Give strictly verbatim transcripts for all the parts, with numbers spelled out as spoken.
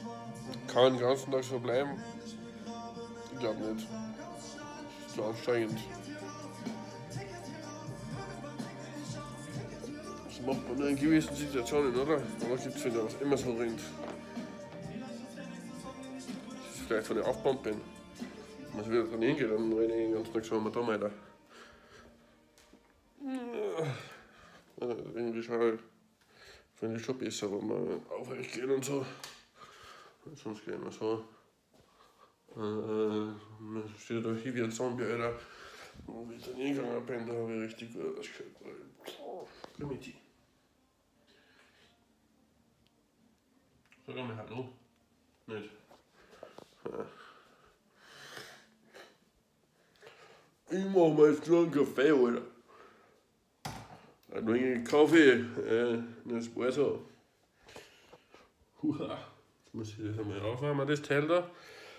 Kann den ganzen Tag so bleiben? Ich glaube nicht. Das ist zu anstrengend. Das macht man nur in gewissen Situationen, oder? Aber gibt es wieder, was immer so rennt. Das ist vielleicht, wenn ich aufgebaut bin. Wenn ich wieder trainieren gehe, dann renne ich den ganzen Tag so mal da weiter. Ja, irgendwie schon, finde ich schon besser, wenn man aufrecht geht und so. Sonst geht man so. Äh, man steht da hier wie ein Zombie, Alter. Und wie ich dann hingegangen bin, da habe ich richtig gut ausgeschaut. Primitiv. Sag mal hallo. Nicht. Ja. Ich mach mir jetzt nur einen Kaffee, Alter. Ein wenig Kaffee, äh, das war so. Huha. Jetzt muss ich das einmal aufwärmen, das Teil da.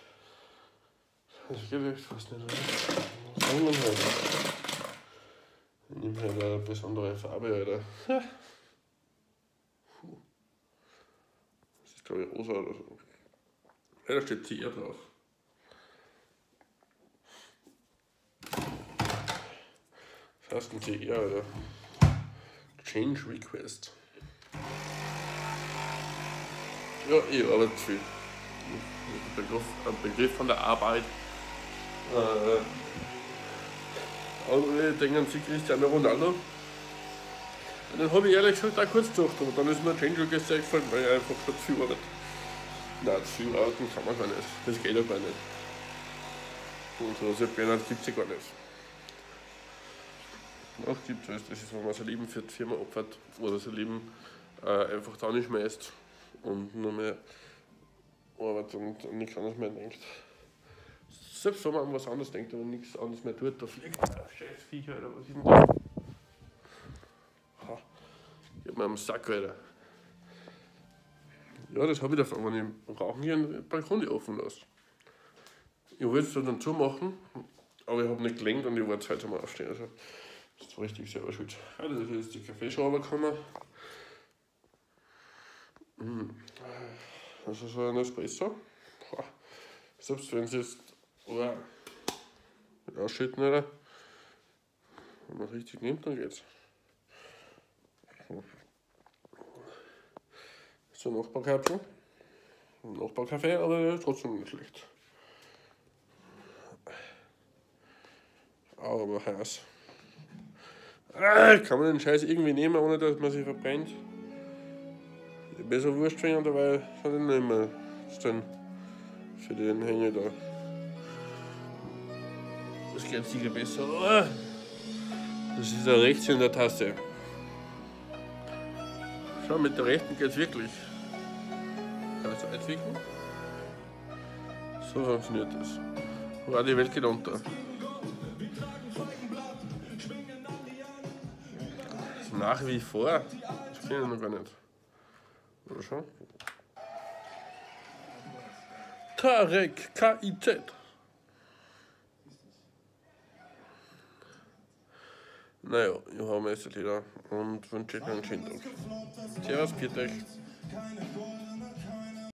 Das geht echt fast nicht, oder? Was sagen wir denn heute? Ich nehme halt eine besondere Farbe, Alter. Das ist, glaube ich, rosa oder so. Ja, da steht T R drauf. Das heißt ein T R, Alter. Change Request. Ja, ich arbeite viel. Ein Begriff, ein Begriff von der Arbeit. Äh, andere denken sich Cristiano Ronaldo. Und dann habe ich ehrlich gesagt auch kurz gedacht, aber dann ist mir Change Request eingefallen, weil ich einfach schon zu viel arbeite. Nein, zu viel arbeiten kann man gar nicht. Das geht ja gar nicht. Und so ein Burnout gibt es ja gar nicht. Noch gibt es, das ist, wenn man sein Leben für die Firma opfert oder sein Leben äh, einfach da nicht mehr ist und nur mehr arbeitet und an nichts anderes mehr denkt. Selbst wenn man an was anderes denkt, aber nichts anderes mehr tut, da fliegt ein scheiß Viecher, Alter, was ist denn das? Ha, geht mir am Sack, Alter. Ja, das habe ich davon, wenn ich rauchen gehe, einen Balkon offen lasse. Ich wollte es dann zumachen, aber ich habe nicht gelenkt und ich war Zeit zum Aufstehen. Also, das ist richtig selber schuld. Ja, das ist die Kaffeeschrauberkammer. Das ist so ein Espresso. Selbst wenn es jetzt oh, mit ausschütten, oder? Wenn man es richtig nimmt, dann geht's. So ein Nachbarkapsel. Ein Nachbarkaffee, aber trotzdem nicht schlecht. Aber heiß. Ah, kann man den Scheiß irgendwie nehmen, ohne dass man sich verbrennt? Besser Wurst finden, dabei hat ich nicht mehr stehen für den Hänger da. Das geht sicher besser. Das ist ja rechts in der Taste. Schau, mit der rechten geht's wirklich. Kann ich so einwickeln? So funktioniert das. Wow, die Welt geht unter. Nach wie vor? Das kenne ich noch gar nicht. Oder schon? Tarek K I Z. Naja, ich habe jetzt wieder und wünsche euch einen schönen Tag. Servus, Pieter.